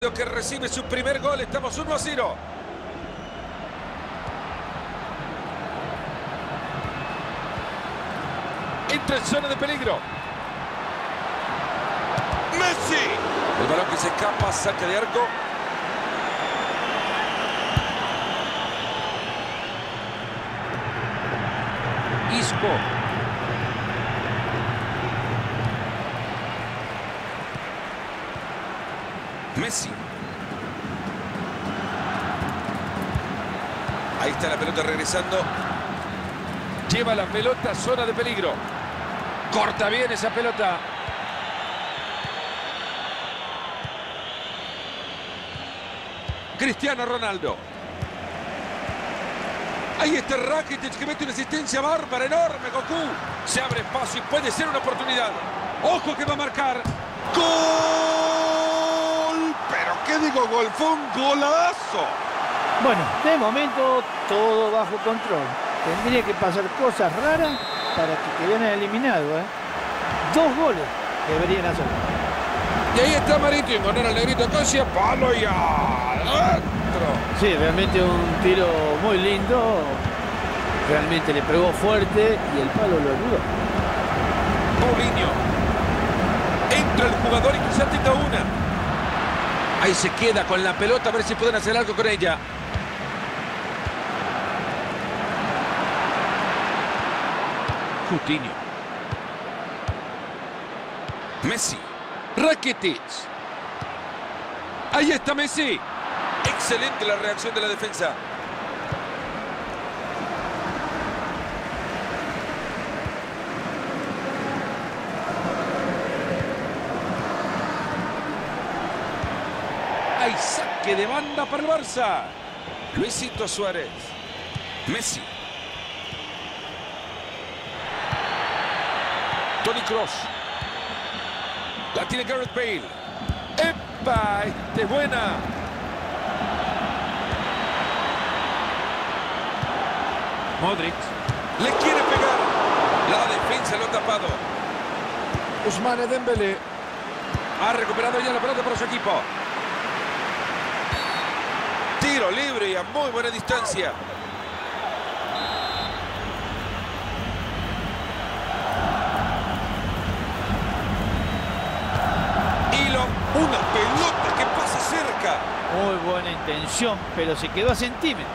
Que recibe su primer gol. Estamos 1-0. Entra en zona de peligro. Messi. El balón que se escapa, saque de arco. Isco. Messi. Ahí está la pelota regresando. Lleva la pelota a zona de peligro. Corta bien esa pelota. Cristiano Ronaldo. Ahí está Rakitic que mete una asistencia bárbara, enorme. Goku. Se abre espacio y puede ser una oportunidad. Ojo que va a marcar. ¡Gol! ¿Pero qué digo gol? Fue un golazo. Bueno, de momento todo bajo control. Tendría que pasar cosas raras para que queden eliminados, ¿eh? 2 goles deberían hacer. Y ahí está Marito y poner al negrito Cosia, palo y adentro. Sí, realmente un tiro muy lindo. Realmente le pegó fuerte y el palo lo ayudó. Paulinho. Entra el jugador y quizá tenga una. Ahí se queda con la pelota, a ver si pueden hacer algo con ella. Coutinho. Messi. Rakitic. Ahí está Messi. Excelente la reacción de la defensa. Hay saque de banda para el Barça. Luisito Suárez. Messi. Toni Kroos. La tiene Gareth Bale. ¡Epa! ¡Esta es buena! Modric. Le quiere pegar. La defensa lo ha tapado. Ousmane Dembélé. Ha recuperado ya la pelota para su equipo. Tiro libre y a muy buena distancia. Una pelota que pasa cerca. Muy buena intención, pero se quedó a centímetros.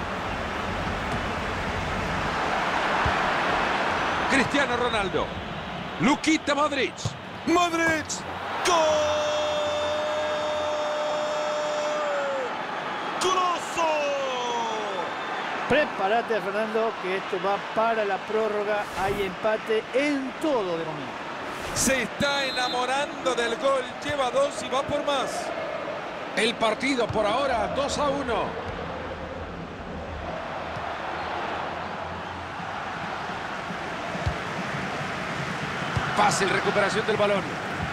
Cristiano Ronaldo. Luquita Modric. Modric. ¡Gol! ¡Golazo! Prepárate, Fernando, que esto va para la prórroga. Hay empate en todo de momento. Se está enamorando del gol, lleva 2 y va por más. El partido por ahora 2-1. Fácil recuperación del balón.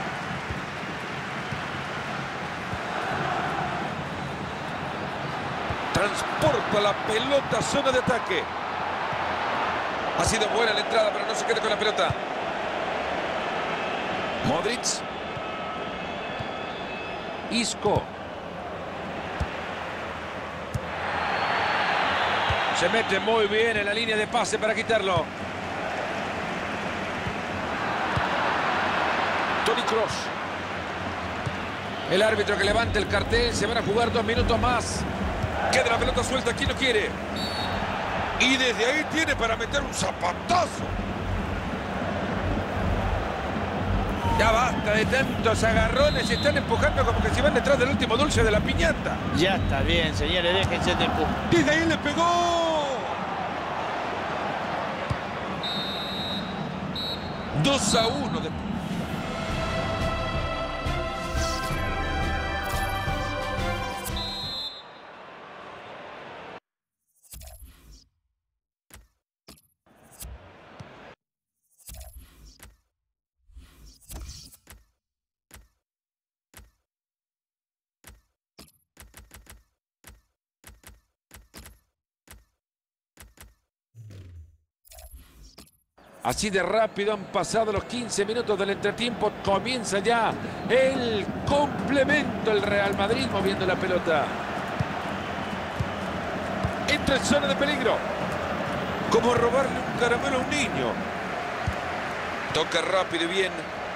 Transporta la pelota a zona de ataque. Ha sido buena la entrada, pero no se queda con la pelota. Modric. Isco. Se mete muy bien en la línea de pase para quitarlo. Toni Kroos. El árbitro que levanta el cartel. Se van a jugar 2 minutos más. Queda la pelota suelta. ¿Quién lo quiere? Y desde ahí tiene para meter un zapatazo. Ya basta de tantos agarrones. Se están empujando como que se van detrás del último dulce de la piñata. Ya está bien, señores. Déjense de empujar. Desde ahí le pegó. 2-1. Así de rápido han pasado los 15 minutos del entretiempo. Comienza ya el complemento. El Real Madrid moviendo la pelota. Entra en zona de peligro. Como robarle un caramelo a un niño. Toca rápido y bien.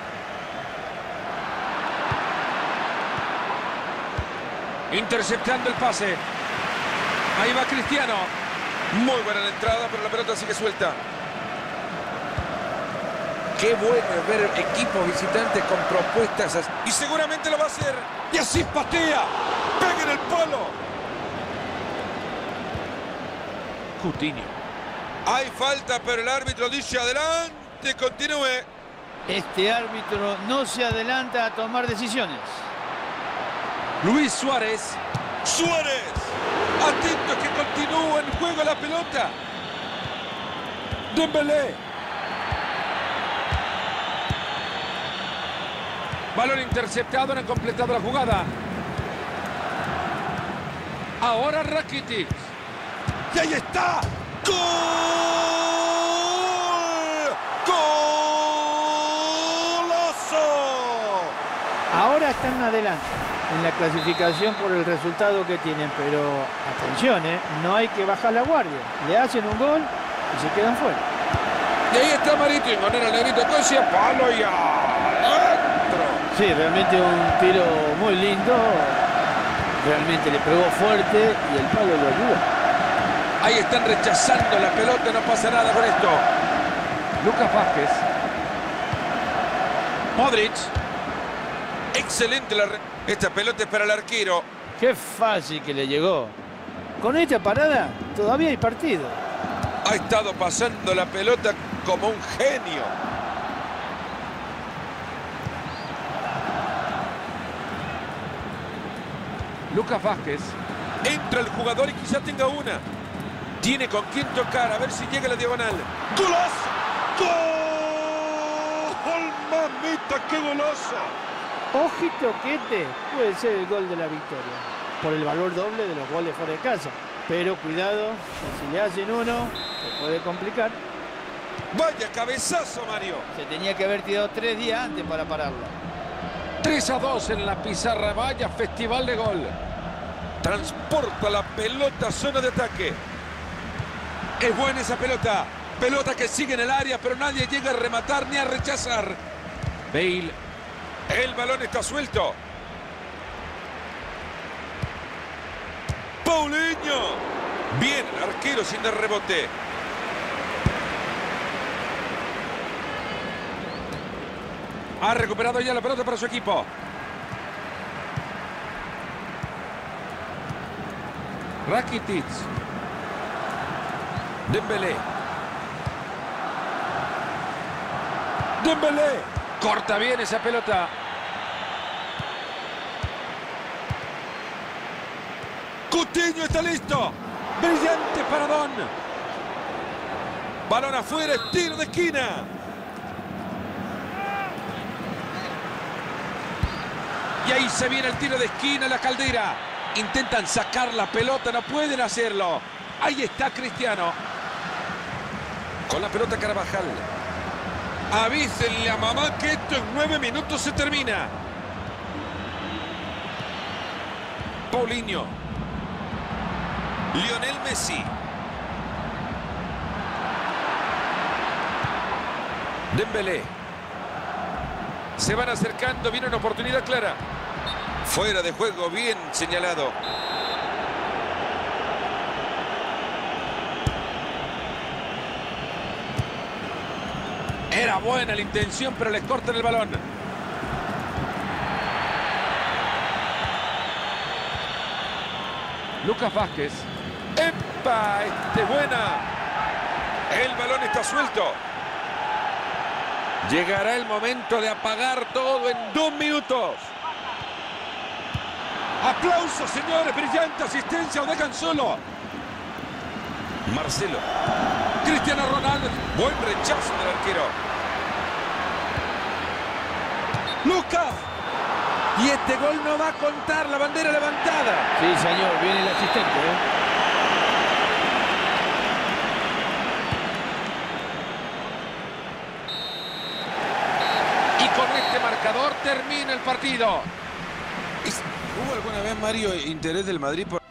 Interceptando el pase. Ahí va Cristiano. Muy buena la entrada, pero la pelota sigue suelta. Qué bueno es ver equipos visitantes con propuestas así. Y seguramente lo va a hacer. Y así patea. Pega en el palo. Coutinho. Hay falta, pero el árbitro dice adelante. Continúe. Este árbitro no se adelanta a tomar decisiones. Luis Suárez. Suárez. Atento que continúa en juego la pelota. Dembélé. Balón interceptado, no han completado la jugada. Ahora Rakitic. Y ahí está. ¡Gol! ¡Golazo! Ahora están adelante en la clasificación por el resultado que tienen, pero atención, no hay que bajar la guardia. Le hacen un gol y se quedan fuera. Y ahí está Marito y manera el negrito Cosia, palo y adentro. Sí, realmente un tiro muy lindo. Realmente le pegó fuerte y el palo lo ayudó. Ahí están rechazando la pelota, no pasa nada con esto. Lucas Vázquez. Modric. Excelente esta pelota es para el arquero. Qué fácil que le llegó. Con esta parada todavía hay partido. Ha estado pasando la pelota como un genio. Lucas Vázquez. Entra el jugador y quizá tenga una. Tiene con quién tocar, a ver si llega a la diagonal. ¡Golazo! ¡Gol! ¡Mamita, qué golazo! Ojito que este puede ser el gol de la victoria. Por el valor doble de los goles fuera de casa. Pero cuidado, que si le hacen uno, se puede complicar. ¡Vaya cabezazo, Mario! Se tenía que haber tirado 3 días antes para pararlo. 3-2 en la pizarra. Vaya festival de gol. Transporta la pelota a zona de ataque. Es buena esa pelota. Pelota que sigue en el área, pero nadie llega a rematar ni a rechazar. Bale. El balón está suelto. Paulinho. Bien, el arquero sin dar rebote. Ha recuperado ya la pelota para su equipo. Rakitic. Dembélé. Dembélé. Corta bien esa pelota. Coutinho está listo. Brillante paradón. Balón afuera, tiro de esquina. Y ahí se viene el tiro de esquina, la Caldera. Intentan sacar la pelota, no pueden hacerlo. Ahí está Cristiano. Con la pelota Carvajal. Avísenle a mamá que esto en 9 minutos se termina. Paulinho. Lionel Messi. Dembélé. Se van acercando, viene una oportunidad clara. Fuera de juego, bien señalado. Era buena la intención, pero les cortan el balón. Lucas Vázquez. ¡Epa! Buena. El balón está suelto. Llegará el momento de apagar todo en 2 minutos. ¡Aplausos, señores! ¡Brillante asistencia! ¡O dejan solo! Marcelo. Cristiano Ronaldo. Buen rechazo del arquero. ¡Lucas! Y este gol no va a contar, la bandera levantada. Sí, señor, viene el asistente, termina el partido. ¿Hubo alguna vez, Mario, interés del Madrid por...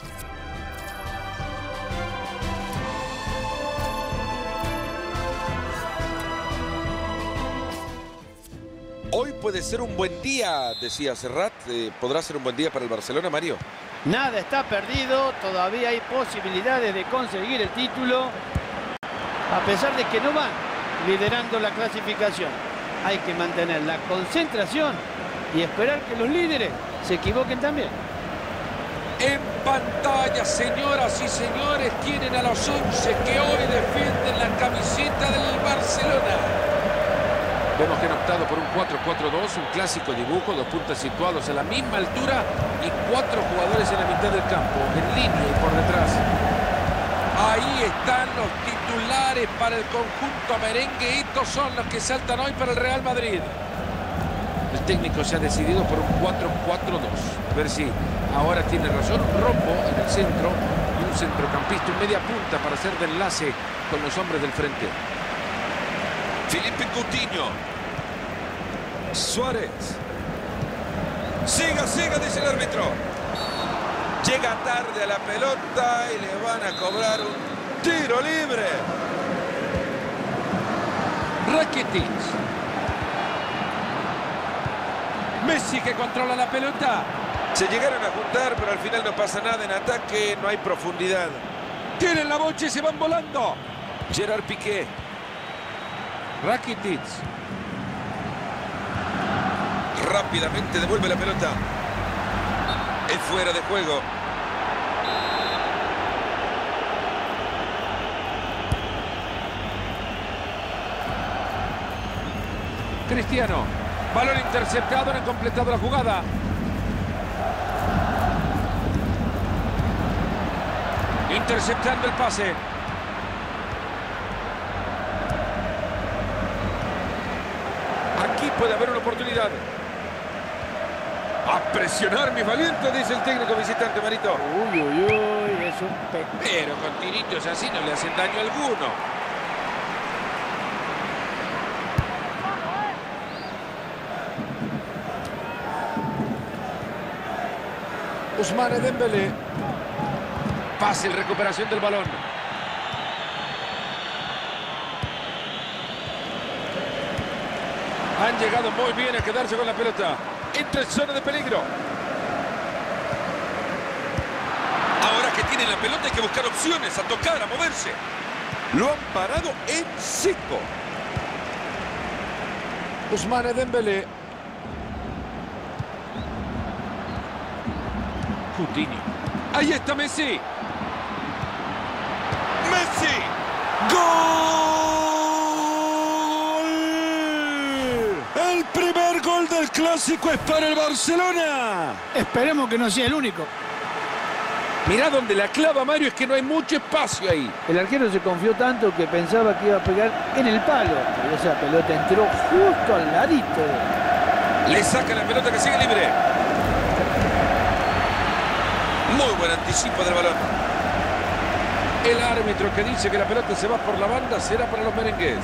Hoy puede ser un buen día, decía Serrat. ¿Podrá ser un buen día para el Barcelona, Mario? Nada está perdido, todavía hay posibilidades de conseguir el título, a pesar de que no van liderando la clasificación. Hay que mantener la concentración y esperar que los líderes se equivoquen también. En pantalla, señoras y señores, tienen a los 11 que hoy defienden la camiseta del Barcelona. Vemos que han optado por un 4-4-2, un clásico dibujo, 2 puntas situados a la misma altura y 4 jugadores en la mitad del campo, en línea y por detrás. Ahí están los titulares para el conjunto merengue. Estos son los que saltan hoy para el Real Madrid. El técnico se ha decidido por un 4-4-2. A ver si ahora tiene razón. Un rombo en el centro y un centrocampista, un media punta para hacer de enlace con los hombres del frente. Felipe Coutinho. Suárez. Siga, siga, dice el árbitro. Llega tarde a la pelota y le van a cobrar un tiro libre. Rakitic. Messi que controla la pelota. Se llegaron a juntar, pero al final no pasa nada en ataque, no hay profundidad. Tienen la bocha y se van volando. Gerard Piqué. Rakitic. Rápidamente devuelve la pelota. Es fuera de juego. Cristiano. Balón interceptado, no han completado la jugada. Interceptando el pase. Aquí puede haber una oportunidad. A presionar, mis valientes, dice el técnico visitante, Marito. Uy, uy, uy, es un Pero con tiritos así no le hacen daño alguno. Ousmane Dembélé. Fácil recuperación del balón. Han llegado muy bien a quedarse con la pelota. Entra en zona de peligro. Ahora que tienen la pelota hay que buscar opciones, a tocar, a moverse. Lo han parado en seco. Ousmane Dembélé. Coutinho. Ahí está Messi. Messi. ¡Gol! El primer gol del clásico es para el Barcelona. Esperemos que no sea el único. Mirá donde la clava, Mario, es que no hay mucho espacio ahí. El arquero se confió tanto que pensaba que iba a pegar en el palo. Pero esa pelota entró justo al ladito. Le saca la pelota que sigue libre. Muy buen anticipo del balón. El árbitro que dice que la pelota se va por la banda será para los merengues.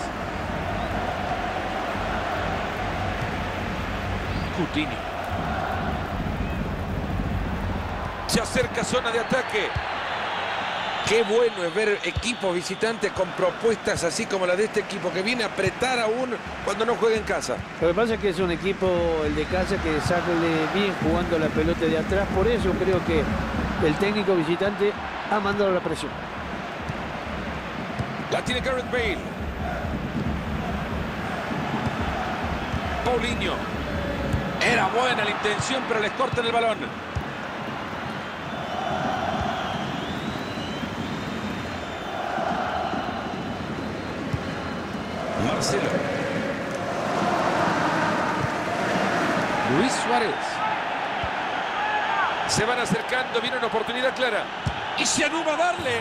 Coutinho. Se acerca zona de ataque. Qué bueno es ver equipos visitantes con propuestas así como la de este equipo, que viene a apretar aún cuando no juega en casa. Lo que pasa es que es un equipo, el de casa, que sale bien jugando la pelota de atrás. Por eso creo que el técnico visitante ha mandado la presión. La tiene Gareth Bale. Paulinho. Era buena la intención, pero les cortan el balón. Marcelo. Luis Suárez. Se van acercando, viene una oportunidad clara. Y se anima a darle.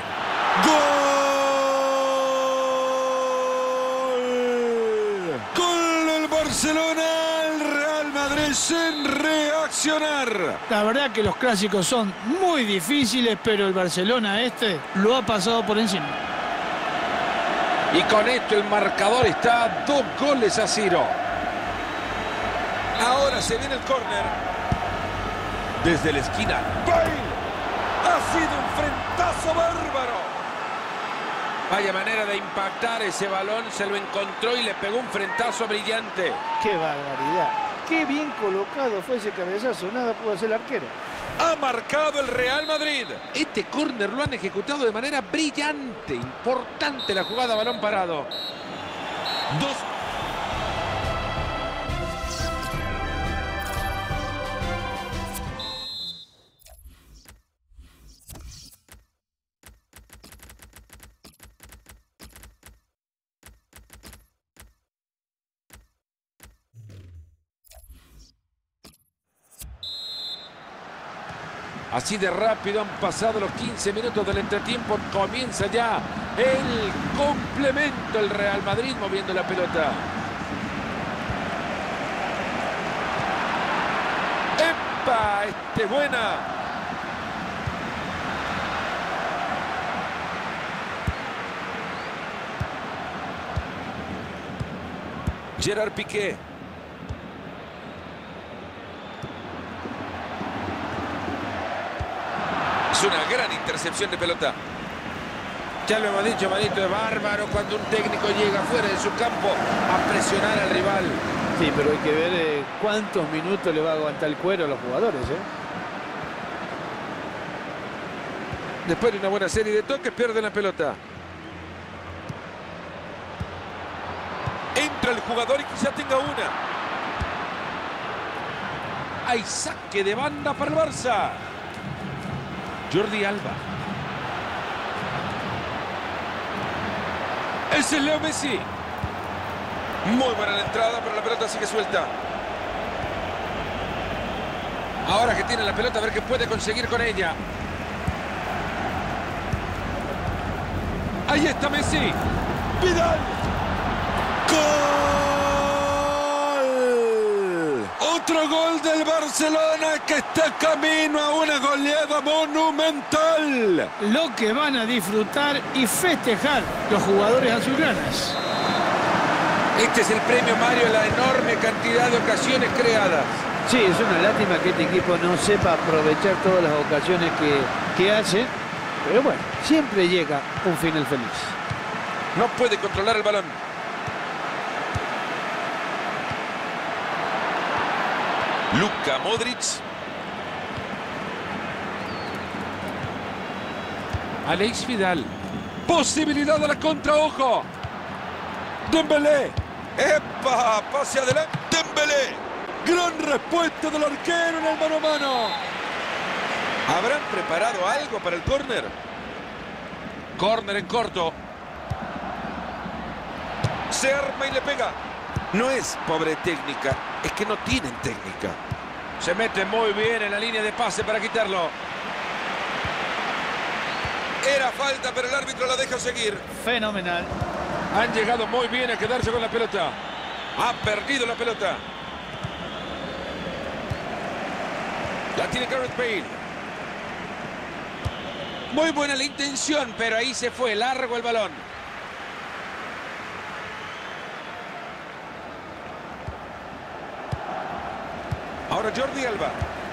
¡Gol! ¡Gol del Barcelona! El Real Madrid sin reaccionar. La verdad que los clásicos son muy difíciles, pero el Barcelona lo ha pasado por encima. Y con esto el marcador está 2-0. Ahora se viene el córner. Desde la esquina. ¡Bale! Ha sido un frentazo bárbaro. Vaya manera de impactar ese balón. Se lo encontró y le pegó un frentazo brillante. ¡Qué barbaridad! ¡Qué bien colocado fue ese cabezazo! Nada pudo hacer el arquero. Ha marcado el Real Madrid. Este córner lo han ejecutado de manera brillante. Importante la jugada, balón parado. Dos. Así de rápido han pasado los 15 minutos del entretiempo. Comienza ya el complemento. El Real Madrid moviendo la pelota. ¡Epa! ¡Este es buena! Gerard Piqué. Es una gran intercepción de pelota. Ya lo hemos dicho, manito, es bárbaro cuando un técnico llega fuera de su campo a presionar al rival. Sí, pero hay que ver cuántos minutos le va a aguantar el cuero a los jugadores, Después de una buena serie de toques, pierden la pelota. Entra el jugador y quizá tenga una. Hay saque de banda para el Barça. Jordi Alba. Ese es Leo Messi. Muy buena la entrada, pero la pelota sigue suelta. Ahora que tiene la pelota, a ver qué puede conseguir con ella. Ahí está Messi. Vidal. ¡Gol! Otro gol del Barcelona que está camino a una goleada monumental. Lo que van a disfrutar y festejar los jugadores azulgranas. Este es el premio, Mario, la enorme cantidad de ocasiones creadas. Sí, es una lástima que este equipo no sepa aprovechar todas las ocasiones que hace. Pero bueno, siempre llega un final feliz. No puede controlar el balón. Luka Modric. Alex Vidal. Posibilidad de la contra, ojo. Dembélé. ¡Epa! Pase adelante. Dembélé. Gran respuesta del arquero en el mano a mano. ¿Habrán preparado algo para el córner? Córner en corto. Se arma y le pega. No es pobre técnica, es que no tienen técnica. Se mete muy bien en la línea de pase para quitarlo. Era falta, pero el árbitro la deja seguir. Fenomenal. Han llegado muy bien a quedarse con la pelota. Ha perdido la pelota. La tiene Gareth Bale. Muy buena la intención, pero ahí se fue largo el balón. Ahora Jordi Alba.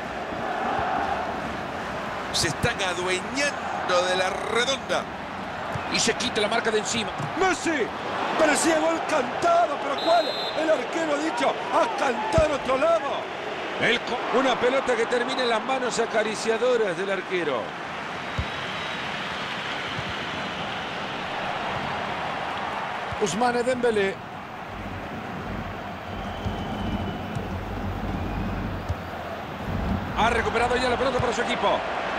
Se están adueñando de la redonda. Y se quita la marca de encima. ¡Messi! Parecía gol cantado, pero ¿cuál? El arquero ha dicho, a cantar otro lado. Una pelota que termina en las manos acariciadoras del arquero. Ousmane Dembélé. Ha recuperado ya la pelota para su equipo.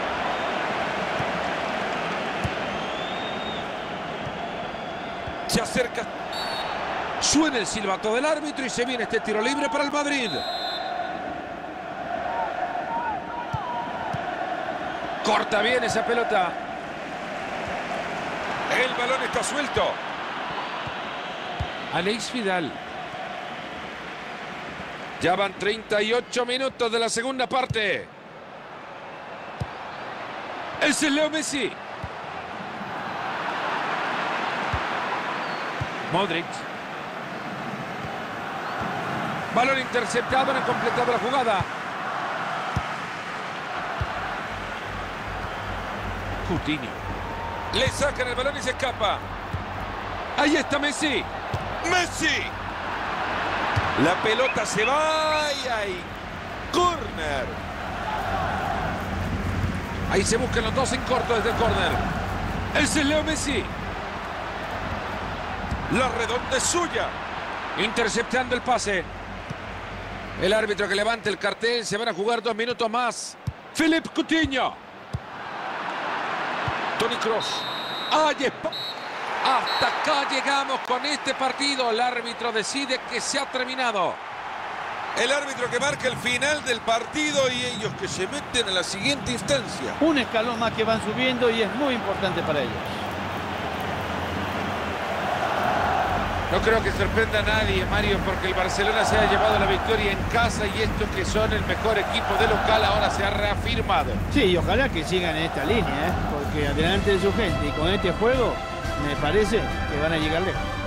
Se acerca. Suena el silbato del árbitro y se viene este tiro libre para el Madrid. Corta bien esa pelota. El balón está suelto. Alex Vidal. Ya van 38 minutos de la segunda parte. Ese es Leo Messi. Modric. Balón interceptado, no ha completado la jugada. Coutinho. Le sacan el balón y se escapa. Ahí está Messi. ¡Messi! La pelota se va y hay córner. Ahí se buscan los dos en corto desde el córner. Ese es Leo Messi. La redonda es suya. Interceptando el pase. El árbitro que levanta el cartel. Se van a jugar 2 minutos más. Philippe Coutinho. Toni Kroos. Hasta acá llegamos con este partido. El árbitro decide que se ha terminado. El árbitro que marca el final del partido y ellos que se meten a la siguiente instancia. Un escalón más que van subiendo y es muy importante para ellos. No creo que sorprenda a nadie, Mario, porque el Barcelona se ha llevado la victoria en casa y estos que son el mejor equipo de local ahora se ha reafirmado. Sí, y ojalá que sigan en esta línea, porque adelante de su gente y con este juego me parece que van a llegar lejos.